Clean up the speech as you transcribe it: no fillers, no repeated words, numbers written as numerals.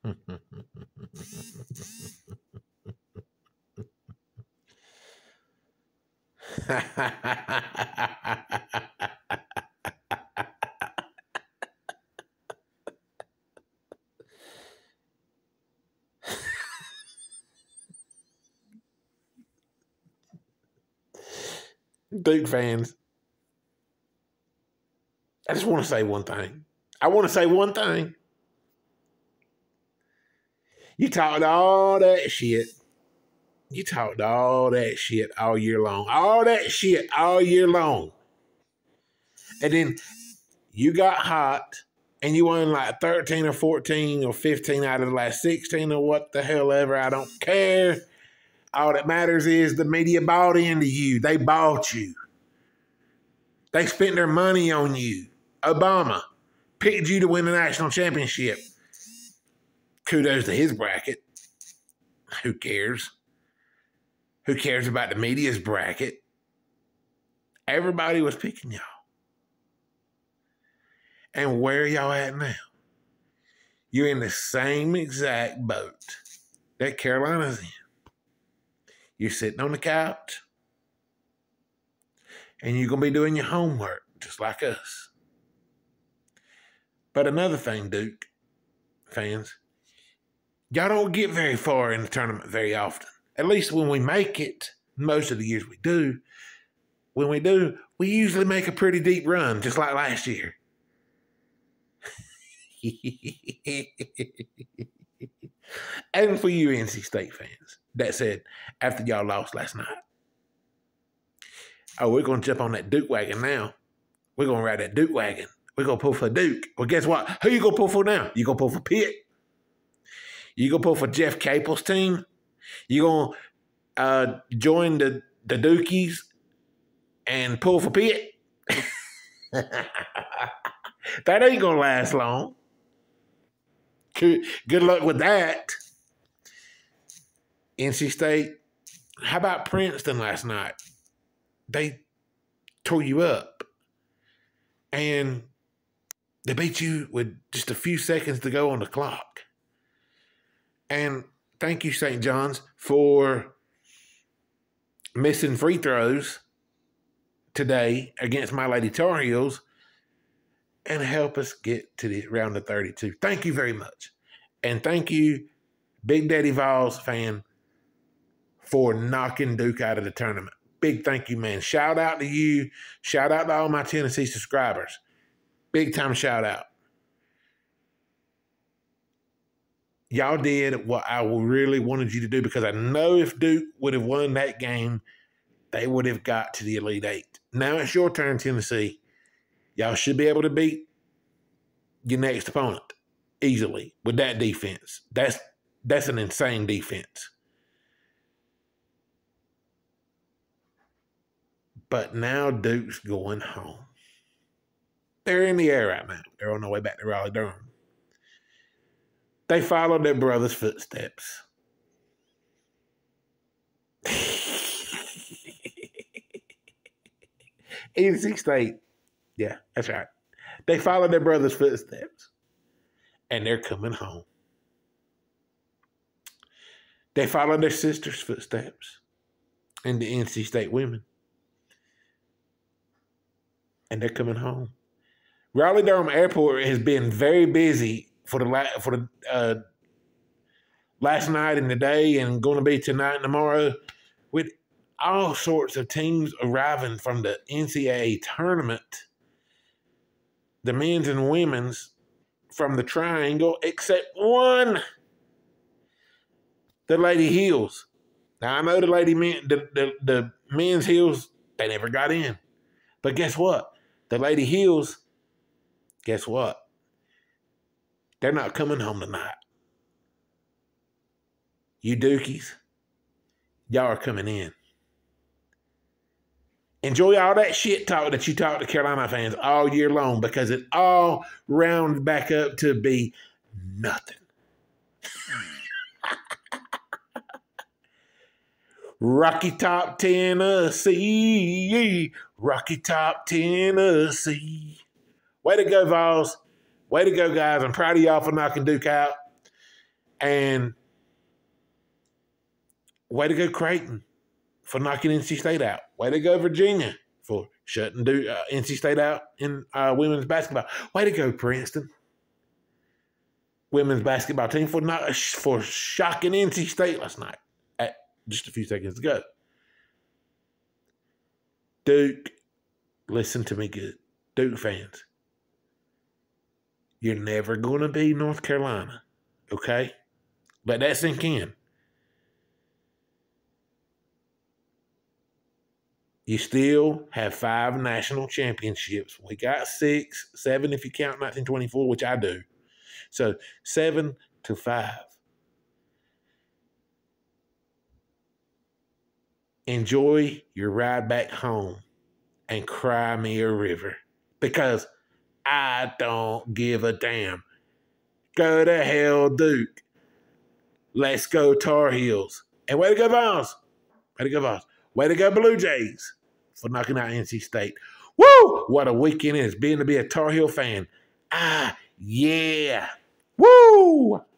Duke fans, I just want to say one thing. I want to say one thing. You talked all that shit. You talked all that shit all year long. All that shit all year long. And then you got hot and you won like 13 or 14 or 15 out of the last 16 or what the hell ever. I don't care. All that matters is the media bought into you. They bought you. They spent their money on you. Obama picked you to win the national championship. Kudos to his bracket. Who cares? Who cares about the media's bracket? Everybody was picking y'all. And where y'all at now? You're in the same exact boat that Carolina's in. You're sitting on the couch, and you're going to be doing your homework, just like us. But another thing, Duke fans, y'all don't get very far in the tournament very often. At least when we make it, most of the years we do. When we do, we usually make a pretty deep run, just like last year. And for you NC State fans, that said, after y'all lost last night, oh, we're going to jump on that Duke wagon now. We're going to ride that Duke wagon. We're going to pull for Duke. Well, guess what? Who you going to pull for now? You going to pull for Pitt? You going to pull for Jeff Capel's team? You going to join the Dukies and pull for Pitt? That ain't going to last long. Good luck with that. NC State, how about Princeton last night? They tore you up. And they beat you with just a few seconds to go on the clock. And thank you, St. John's, for missing free throws today against my Lady Tar Heels and help us get to the round of 32. Thank you very much. And thank you, Big Daddy Vols fan, for knocking Duke out of the tournament. Big thank you, man. Shout out to you. Shout out to all my Tennessee subscribers. Big time shout out. Y'all did what I really wanted you to do, because I know if Duke would have won that game, they would have got to the Elite Eight. Now it's your turn, Tennessee. Y'all should be able to beat your next opponent easily with that defense. That's an insane defense. But now Duke's going home. They're in the air right now. They're on their way back to Raleigh-Durham. They followed their brother's footsteps. NC State, yeah, that's right. They followed their brother's footsteps, and they're coming home. They followed their sister's footsteps in the NC State women, and they're coming home. Raleigh-Durham Airport has been very busy for the last night and today, and going to be tonight and tomorrow, with all sorts of teams arriving from the NCAA tournament, the men's and women's from the triangle, except one, the Lady Heels. Now, I know the men's Heels, they never got in. But guess what? The Lady Heels, guess what? They're not coming home tonight. You Dukies, y'all are coming in. Enjoy all that shit talk that you talk to Carolina fans all year long, because it all rounds back up to be nothing. Rocky Top, Tennessee. Rocky Top, Tennessee. Way to go, Vols. Way to go, guys. I'm proud of y'all for knocking Duke out. And way to go, Creighton, for knocking NC State out. Way to go, Virginia, for shutting NC State out in women's basketball. Way to go, Princeton women's basketball team for shocking NC State last night at just a few seconds ago. Duke, listen to me good. Duke fans, you're never going to be North Carolina, okay? Let that sink in. You still have 5 national championships. We got 6, 7 if you count 1924, which I do. So 7-5. Enjoy your ride back home and cry me a river, because I don't give a damn. Go to hell, Duke. Let's go, Tar Heels. And way to go, Vols. Way to go, Vols. Way to go, Blue Jays, for knocking out NC State. Woo! What a weekend it has been to be a Tar Heel fan. Yeah. Woo!